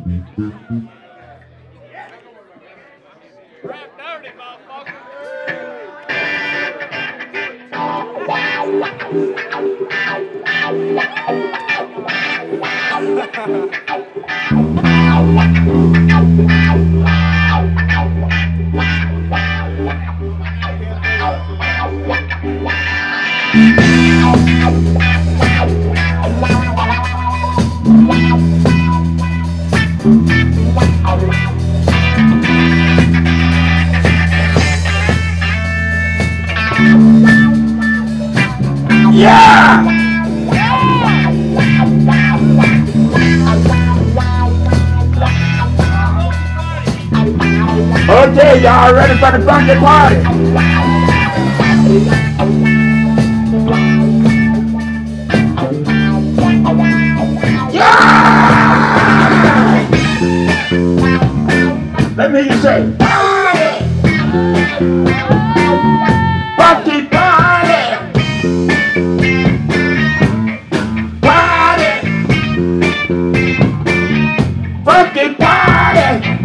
Rap dirty, motherfucker. Yeah! Okay, y'all ready for the funky party? Yeah! Let me hear you say, party! Funky party! Party! Funky party!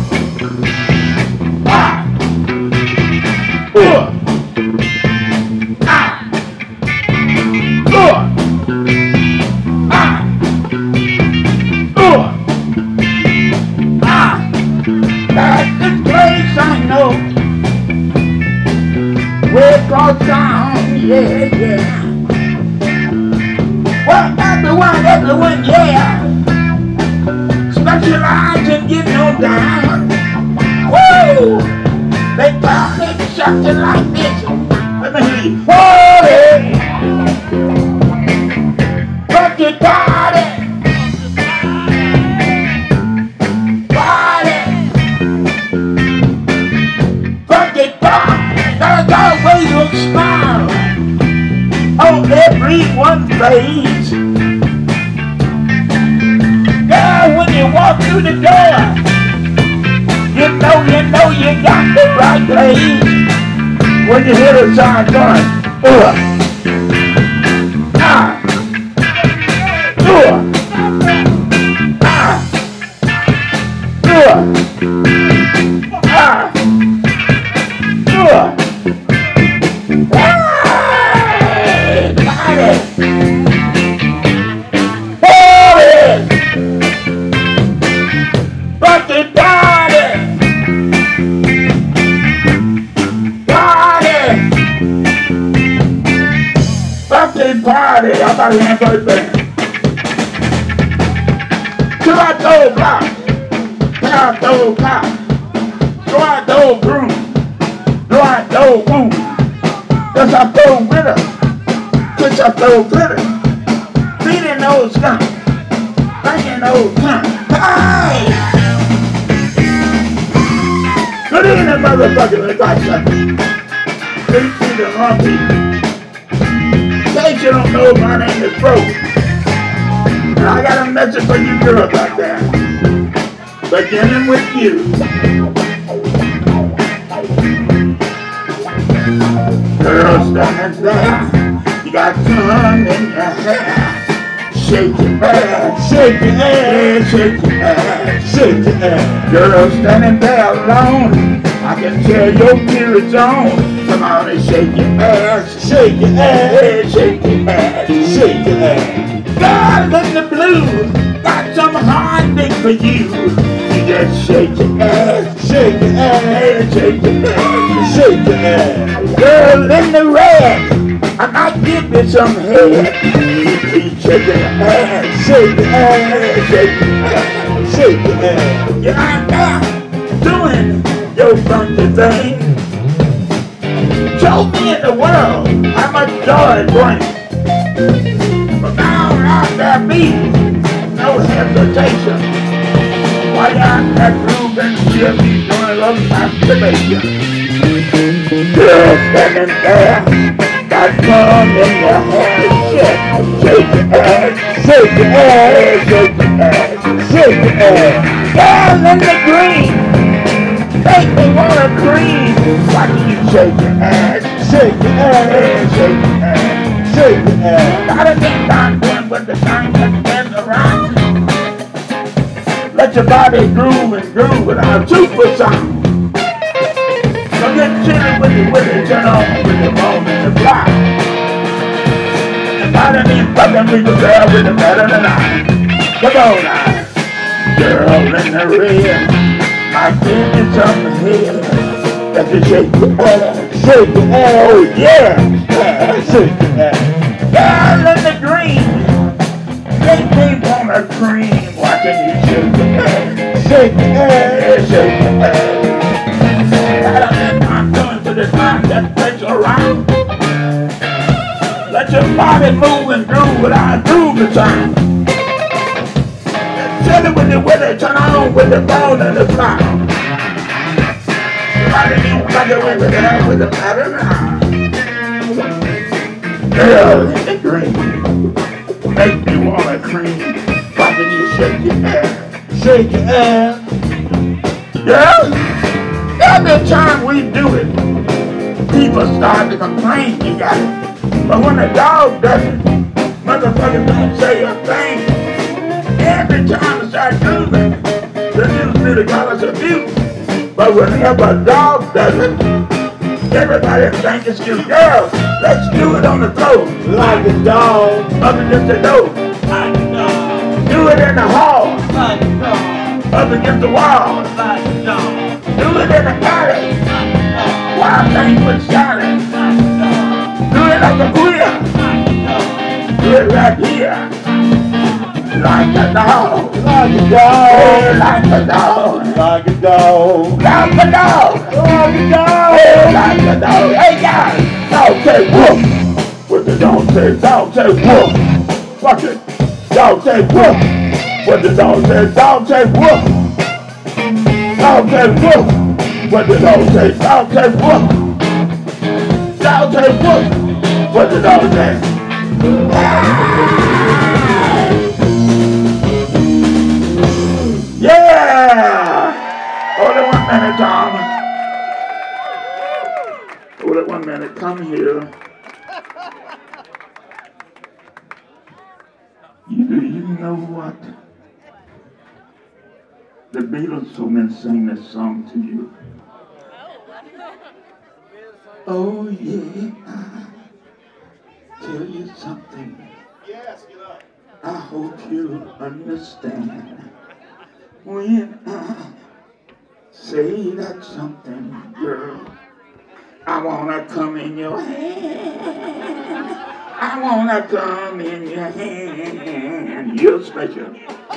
This place I know, way across town, yeah, yeah. Well, everyone, yeah, specialize in getting on down. Woo! They found it something like this. Let me hear you. Party! Funky party! Party! Funky party! There's always a smile on everyone's face. Girl, when you walk through the door, you know you got the right place. When you hear the sound going, ah, party, I'm about to have birthday. Till I throw block, till I throw pop, till I throw broom, till I throw woo. Cause I throw winter, cause I throw glitter. Beating those skunk, banging those skunk. Hey! Good evening, motherfucker, it's like something. Please see the wrong people. In case you don't know, my name is Bro. And I got a message for you girls out there. Beginning with you. Girls standing there, you got tongue in your hair. Shake your ass, shake your ass, shake your ass, shake your ass. Girls standing there alone, I can tell your period's on. Come on and shake your ass, shake your ass, shake your ass, shake your ass. Girl in the blue, got some hard dick for you. You just shake your ass, shake your ass, shake your ass, shake your ass. Girl in the red, I might give you some head. You keep shaking your ass, shake your ass, shake your ass, shake your ass. You're right now doing your funky thing. Show me in the world how much joy it brings. But now out there be no hesitation. Why out that groove and shit be doing a little masturbation? Girl standing there, got cum in your hair. Shake your ass, shake your ass, shake your ass, shake your ass. Girl in the green, make me wanna cream. Why do you shake your ass, shake your ass, shake your ass, shake your ass? Gotta get down doing with the time that bends around. Let Let your body groove and groove without super sound. So get chilly with it, turn on with the bone and the fly. And body me fucking with the girl with the better than I. Come on now. Girl in the red, my fingers on the head. Let you shake your ass, shake your ass, oh yeah, shake your ass. Girl in the green, they keep on a cream, watching you shake your ass, shake your ass, shake your ass. I'm going to the time that takes around. Let your body move and groove without groove the time. Chilly with the weather, turn on with the bone and the fly. Body me fucking with the pattern now. Girl in the green, make me wanna cream, watching you shake your ass, shake your ass. Girl, every time we do it, people start to complain you got it. But when a dog does it, motherfuckers don't say a thing. Every time I start doing it, the news really call us abuse. But whenever a dog does it, everybody thinks it's cute. Girl, let's do it on the floor. Like a dog. Up against the door. Like a dog. Do it in the hall. Like a dog. Up against the wall. Like a dog. Do it in the alley. Like a dog. Wild things with shouting. Like a dog. Do it like a queer. Like a dog. Do it right here. Like a dog. Like a dog. Like a dog. Like a dog. Like a dog. Like a dog. Like a dog. Hey guys, dog say woof. What the dog say? Dog say woof. Watch it. Dog say woof. What the dog say? Dog say woof. Dog say woof. What the dog say? Dog say woof. Dog say woof. What the dog say? Yeah! Hold it 1 minute, Tom. Hold it 1 minute. Come here. You know what? The Beatles told me to sing this song to you. Oh yeah, tell you something. Yes, get up. I hope you understand. When I say that something, girl, I wanna come in your hand. I wanna come in your hand. You're special.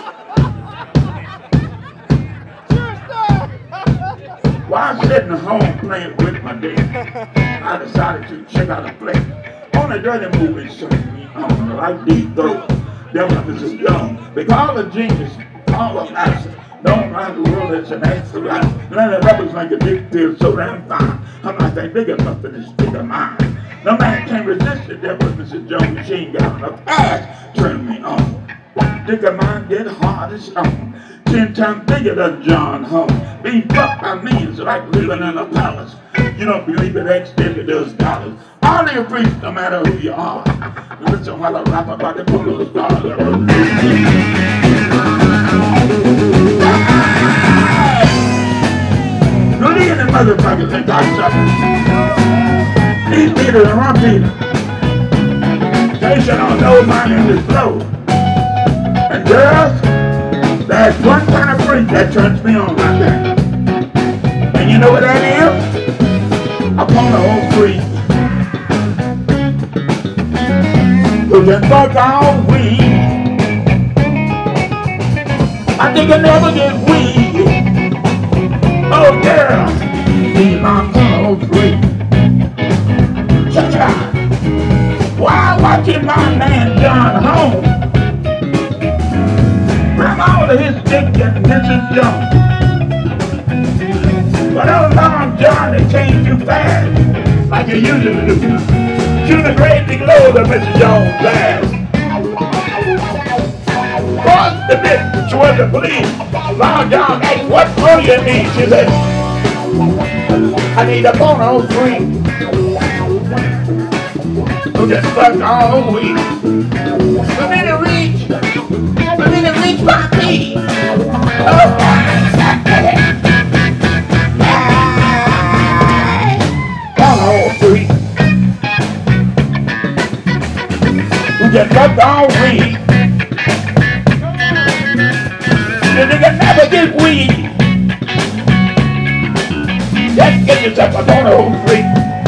While I'm sitting home playing with my dad, I decided to check out a flick on a dirty movie showing me on like Deep Throat. Them others is young. They call a genius, all of us. Don't mind the world, it's an extra life. None of others make a dick feel so damn fine. I'm not that big enough for this dick of mine. No man can resist the devil, Mrs. Jones. Machine got enough ass, turn me on. Dick of mine get hard as stone. 10 times bigger than John Holmes. Being fucked by me is like living in a palace. You don't believe it, X if it does dollars. All your freaks, no matter who you are. Listen while I rap about the polo stars. Good evening, motherfuckers, and cocksuckers. These Peter and Ron Peter. They should all know my name is Blow. And girls, there's one kind of freak that turns me on like that. And you know what that is? Upon the old freak who can fuck all weed. I think I never get weed. Oh girl, he's my old freak. Cha-cha. While watching my man John home, grab all of his dick and Mrs. Jones. But oh Long John, it came too fast, like you usually do. Shoot a great big load of Mrs. Jones' ass. Cross the bitch, she was the police. Long John asked, what more you need? She said, I need a porno freak who can fuck all week. For me to reach my peak. Free. We just left all weed. The nigga never get weed. Just get yourself a bone free.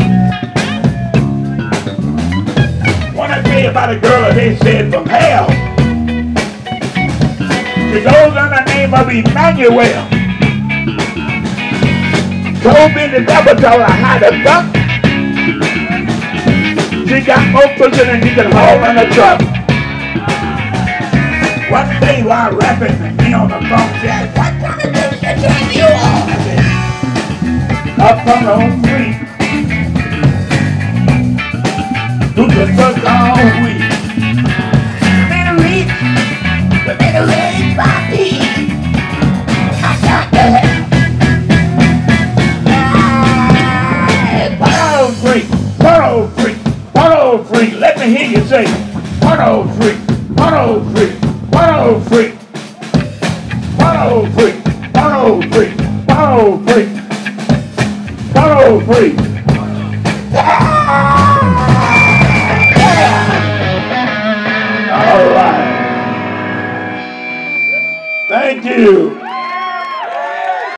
Wanna tell you about a girl that they said from hell. She goes under the name of Emmanuel. Told me the devil told her how to duck. She got more pussy than you can haul in a truck. One day while rapping, me on the phone said, "What kind of bullshit are you on?" I said, "Up on free. Do the fuck all week. The middle reach my feet. I got the head. Free, porno free, porno free. Let me hear you say, porno free, porno free, porno free, porno free, porno free, porno free, porno free. All right. Thank you.